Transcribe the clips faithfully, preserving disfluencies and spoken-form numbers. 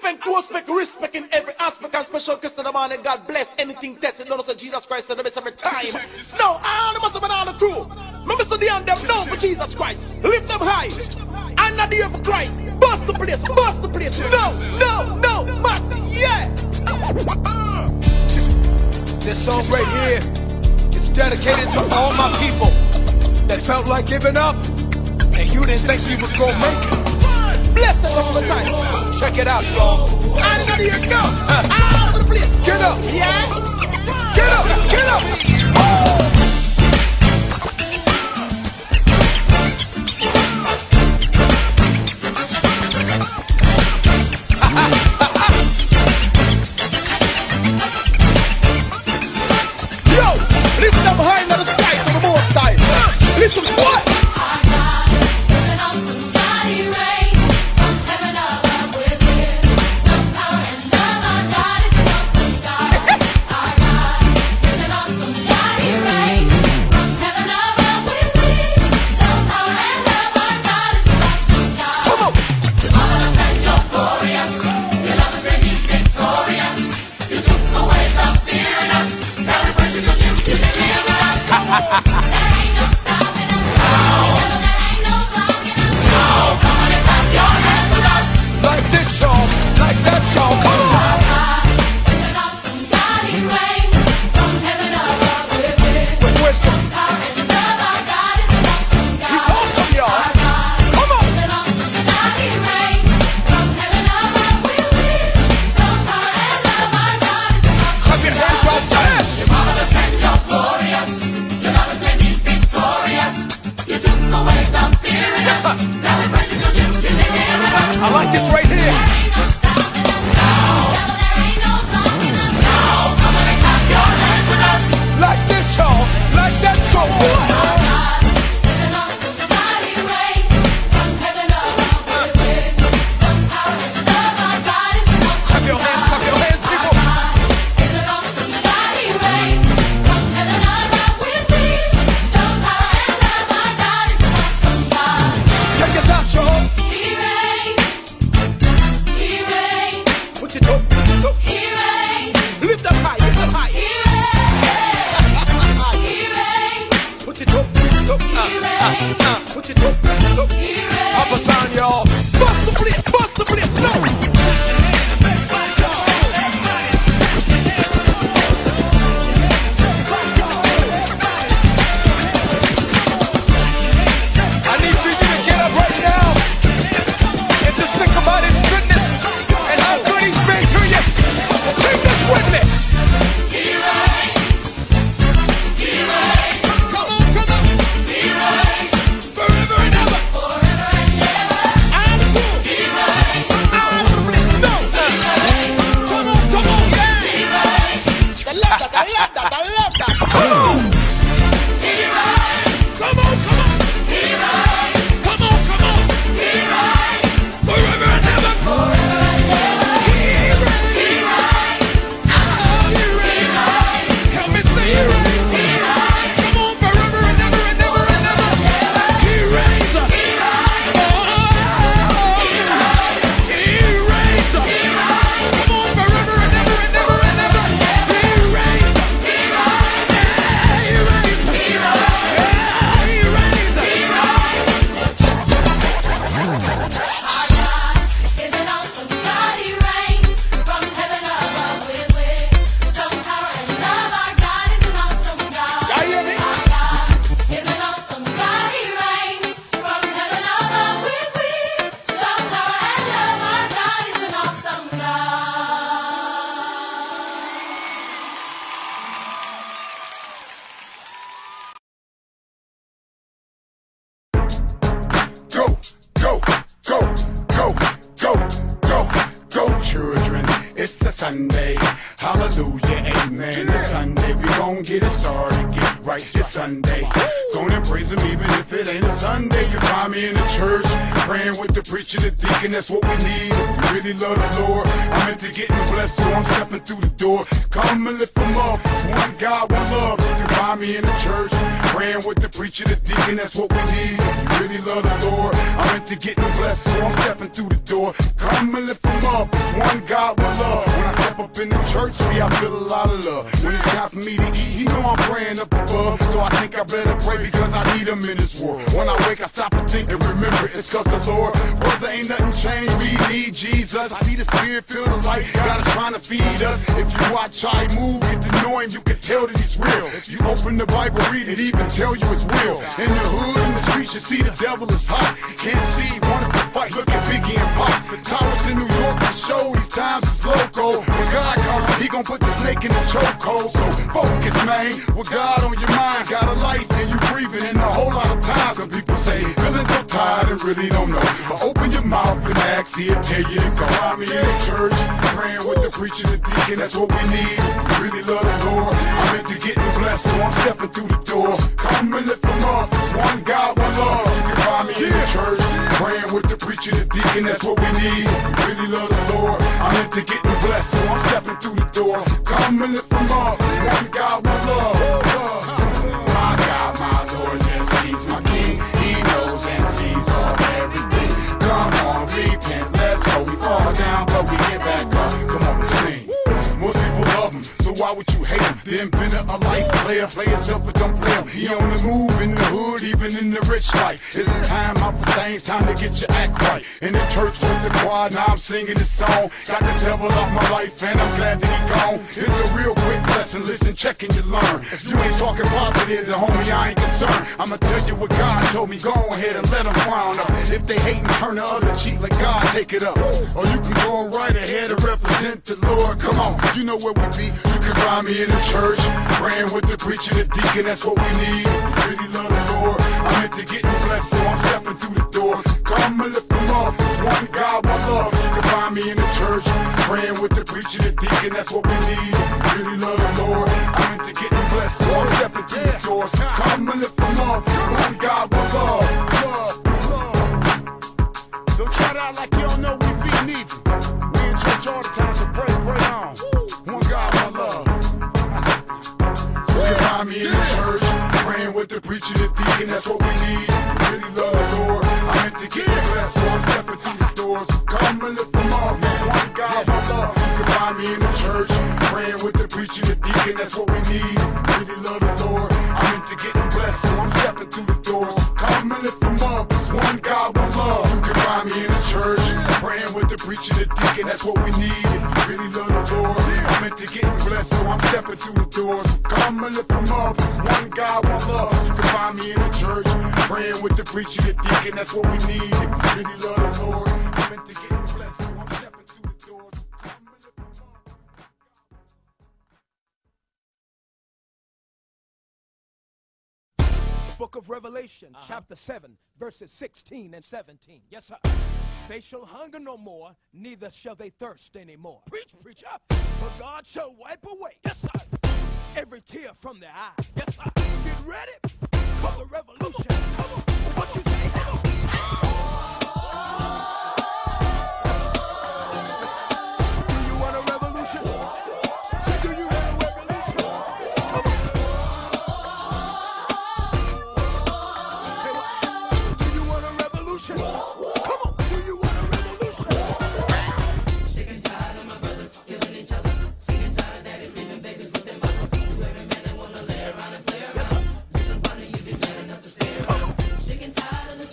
make close, make respect in every aspect and special Christian the man and God bless anything tested. Don't say Jesus Christ and the best every time. No, all the must have been all the crew. Remember the on them known for Jesus Christ. Lift them high. I'm not here for Christ. Bust the place, bust the place. No, no, no, mercy, yeah. This song right here is dedicated to all my people that felt like giving up and you didn't think you was gonna make it. Bless them all the time. Check it out, y'all. I'm not here, no. All over the place. Get up. Yeah. Get up, get up. Oh. Listen, what? Our God is an awesome God, He reigns from heaven above with wisdom, power, and love. Our God is an awesome God. Our God is an awesome God, He reigns from heaven above with wisdom, power, and love. Our God is an awesome God. Come on. You're marvelous and you're glorious. Your love is indeed victorious. You took away the fear in us. Now we praise you 'cause you deliver us. There ain't no stopping us. Like this, y'all. Like that, y'all. Come on. Our God is an awesome God. He reigns from heaven above with wisdom, With wisdom. power, and love. Our God is an awesome God. He's awesome, y'all. Our God Come on. is an awesome God. He reigns from heaven above with wisdom, power, and love. Our God is an awesome Clap your hands, y'all. Fast. You're marvelous and you're glorious. Your love is indeed victorious. You took away the fear in us. Now we praise you 'cause you delivered us. I like this right here. There ain't no stopping us. Devil, there ain't no blocking us. Come on and clap your hands with us. Like this, y'all. Like that, y'all. Our God is an awesome God. He reigns from heaven above with wisdom, power, and love. Our God is an awesome Clap your hands, clap your hands, Our people. God is an awesome God. He reigns from heaven above with wisdom, power, and love. Our God is an awesome God. Check this out, y'all. He reigns. He reigns. Put your toe, put your toe. He reigns. Lift them high, lift them high. He reigns. He reigns. Put your toe, put your toe. He reigns. Put your toe, put your toe. He reigns. Papa sign, y'all. Bust the place, bust the place, no. I need for you to get up right now and just think about His goodness and how good He's been to you. Sing this with me. He reigns. He reigns. Come on, come on. He reigns. Forever and ever. Forever and ever. I'm cool. He reigns. All over the place, no. Come on, come on. He reigns. I love that, I love that, I love that. Come on. He reigns. Come on, come on. He reigns. Come on, come on. He reigns. Forever and ever. Forever and ever. He reigns. Oh, you He reign. reigns. Help me say you reign. He reigns. Come on, forever and ever and ever and ever. He reigns. He reigns. Oh, he reigns. Come on, forever and ever and ever and ever. He reigns. He reigns. Yeah, he reigns. He reigns. Yeah, he reigns. Our God is an awesome God. He reigns from heaven above with wisdom, power, and love. Our God is an awesome God. Y'all hear me? Our God is an awesome God. He reigns from heaven above with wisdom, power, and love. Our God is an awesome God. Go, go, go, go, go, go, go, children. It's a Sunday. Hallelujah, amen. It's Sunday. We gon' get it started. Get right this Sunday. Gonna praise Him even if it ain't a Sunday. You find me in the church, praying with the preacher, the deacon. That's what we need. If you really love the Lord, I'm into getting blessed, so I'm stepping through the door. Come and lift Him up. One God, one love. You can find me in the church, praying with the preacher, the deacon, that's what we need. If you really love the Lord, I'm into getting blessed, so I'm stepping through the door. Come and lift him up, it's one God with love. When I step up in the church, see, I feel a lot of love. When it's time for me to eat, he know I'm praying up above. So I think I better pray because I need him in this world. When I wake, I stop and think and remember it's cause the Lord, brother, ain't nothing changed. We need Jesus. I see the Spirit, feel the light. God is trying to feed us. If you watch how he move, get to know him, you can tell that he's real. If you open the Bible, read it, even tell you his will. In the hood, in the streets, you see the devil is hot. Can't see, wants to fight. Look at Biggie and Pop. The towers in New York to show these times is loco. When God comes, he gon' put the snake in the chokehold. So focus, man. With God on your mind, got a life and you breathing. And a whole lot of times some people say, feeling so tired and really don't know. But open your mouth and ask, he'll tell you to go. I'm in the church, praying with the preacher, the deacon, that's what we need. We really love the Lord. I'm into getting blessed, so I'm stepping through the door. Come and lift him up. It's one God, one love. You can find me in the church, praying with the preacher, the deacon, that's what we need. We really love the Lord. I'm into getting blessed, so I'm stepping through the door. Come and lift him up. It's one God, one love. My God, my Lord, yes, he's my King. He knows and sees all everything. Come on, repent, let's go. We fall down, but we get back up. Come on, let's sing. Most people love him, so why would you hate him? The inventor of life, player, play yourself, but don't play him. He on the move in the hood, even in the rich life. It's a time out for things, time to get your act right. In the church with the choir, now I'm singing this song. Got the devil off my life, and I'm glad that he gone. It's a real quick lesson, listen, check and you learn. If you ain't talking positive, then homie, I ain't concerned. I'ma tell you what God told me, go ahead and let them frown up. If they hate and turn the other cheek, let God take it up. Or you can go right ahead and represent the Lord. Come on, you know where we be. You can find me in the church, praying with the preacher, the deacon, that's what we need. We really love the Lord. I'm into getting blessed, so I'm stepping through the door. Come and lift him up. It's one God, one love. You can find me in the church, praying with the preacher, the deacon, that's what we need. We really love the Lord. I'm into getting blessed, so I'm stepping through the doors. Come and lift him up. It's one God, one love. Love, love. Don't try to act like you don't know we be neither. We in church all the time, so pray, pray on. One God, one love. You can find me in the church, praying with the preacher, the deacon, that's what we need. Really love the Lord. I'm into getting blessed, so I'm stepping through the doors. Come and lift them up. One God, one love. You can find me in the church, praying with the preacher, the deacon, that's what we need. Really love the Lord. I'm into getting blessed, so I'm stepping through the doors. Come and lift them up. It's one God, one love. You can find me in the church, praying with the preacher, the deacon, that's what we need. Really love the Lord. I'm into getting blessed, so I'm stepping through the doors. Come and lift them up. It's one God, one love. You can find me in the church, praying with the preacher, the deacon, that's what we need. Really love the Lord. I'm into getting blessed, so I'm stepping through the doors. Come and lift them up. Book of Revelation, chapter seven, verses sixteen and seventeen. Yes, sir. They shall hunger no more, neither shall they thirst anymore. Preach, preacher. For God shall wipe away, yes, sir, every tear from their eye. Yes, sir. Get ready for the revolution. Come on. What you say? Come on. Do you want a revolution? Say, do you want a revolution? Come on. Say what? Do you want a revolution? Come on. Do you want a revolution? Sick and tired of my brothers killing each other. Sick and tired of daddies leaving babies with their mothers. To every man that wanna lay around and play around. Yes, sir. Listen, partner, you be man enough to stay around. Sick and tired of the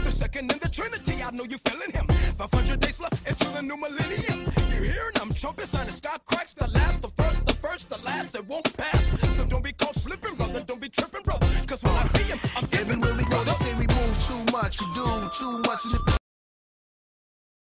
The second in the Trinity, I know you feeling him. five hundred days left until the new millennium. You hearing them trumpets and the sky cracks. The last, the first, the first, the last, it won't pass. So don't be caught slipping, brother, don't be tripping, brother. Cause when I see him, I'm giving Even when we brother. go to say we move too much, we do too much.